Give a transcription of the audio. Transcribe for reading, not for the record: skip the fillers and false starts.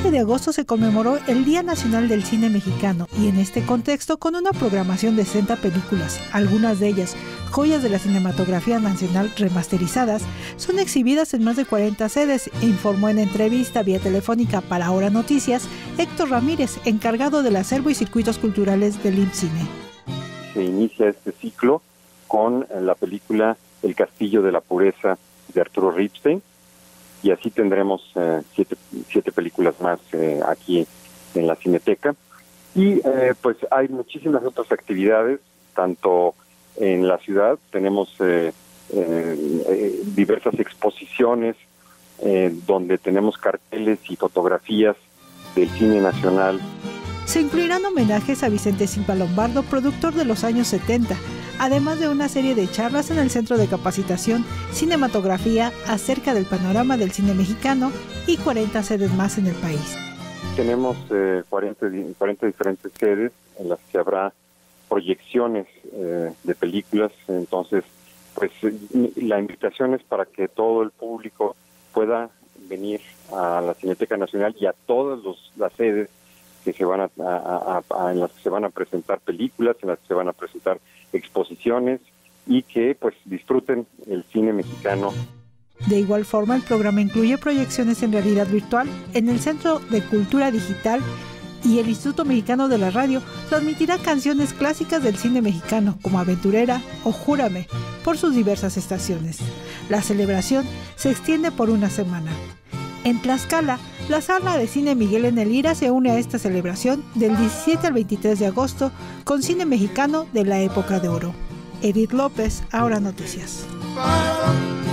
15 de agosto se conmemoró el Día Nacional del Cine Mexicano y en este contexto, con una programación de 60 películas, algunas de ellas joyas de la cinematografía nacional remasterizadas, son exhibidas en más de 40 sedes, informó en entrevista vía telefónica para Ahora Noticias Héctor Ramírez, encargado del acervo y circuitos culturales del IMCINE. Se inicia este ciclo con la película El Castillo de la Pureza de Arturo Ripstein, y así tendremos siete películas más aquí en la Cineteca. Y pues hay muchísimas otras actividades, tanto en la ciudad tenemos diversas exposiciones donde tenemos carteles y fotografías del cine nacional. Se incluirán homenajes a Vicente Silva Lombardo, productor de los años 70, además de una serie de charlas en el Centro de Capacitación Cinematografía acerca del panorama del cine mexicano y 40 sedes más en el país. Tenemos 40 diferentes sedes en las que habrá proyecciones de películas, entonces pues la invitación es para que todo el público pueda venir a la Cineteca Nacional y a todas las sedes que se van en las que se van a presentar películas, en las que se van a presentar exposiciones y que pues disfruten el cine mexicano. De igual forma, el programa incluye proyecciones en realidad virtual en el Centro de Cultura Digital, y el Instituto Mexicano de la Radio transmitirá canciones clásicas del cine mexicano como Aventurera o Júrame por sus diversas estaciones. La celebración se extiende por una semana. En Tlaxcala, la Sala de Cine Miguel N. Lira se une a esta celebración del 17 al 23 de agosto con cine mexicano de la época de oro. Edith López, Ahora Noticias.